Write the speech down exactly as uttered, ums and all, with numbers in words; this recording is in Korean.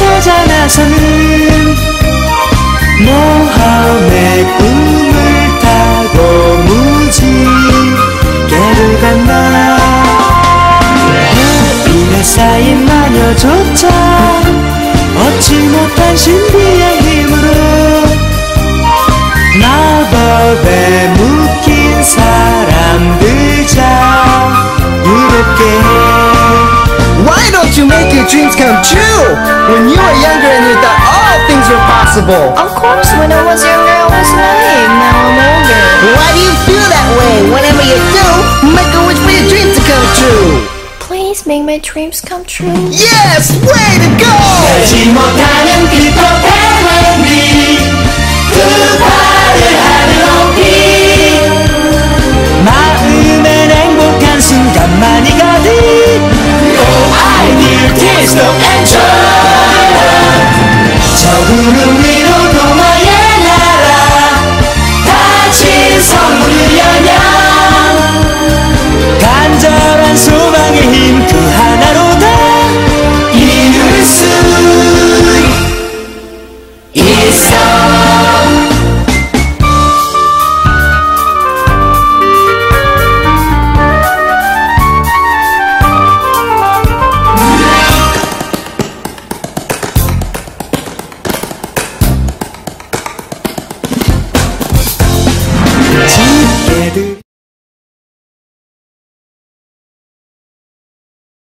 찾아 나서는 모험의 꿈을 타고 무지개를 간다. 햇빛에 쌓인 마녀조차 얻지 못한 신비의 힘으로 마법에 묶인 사람들 자유롭게 Why don't you make your dreams come true? When you were younger and you thought all things were possible. Of course, when I was younger I was naive, now I'm older. Why do you feel that way? Whatever you do, make a wish for your dreams to come true. Please make my dreams come true. Yes, way to go! 알지 못하는 그 또 다른 일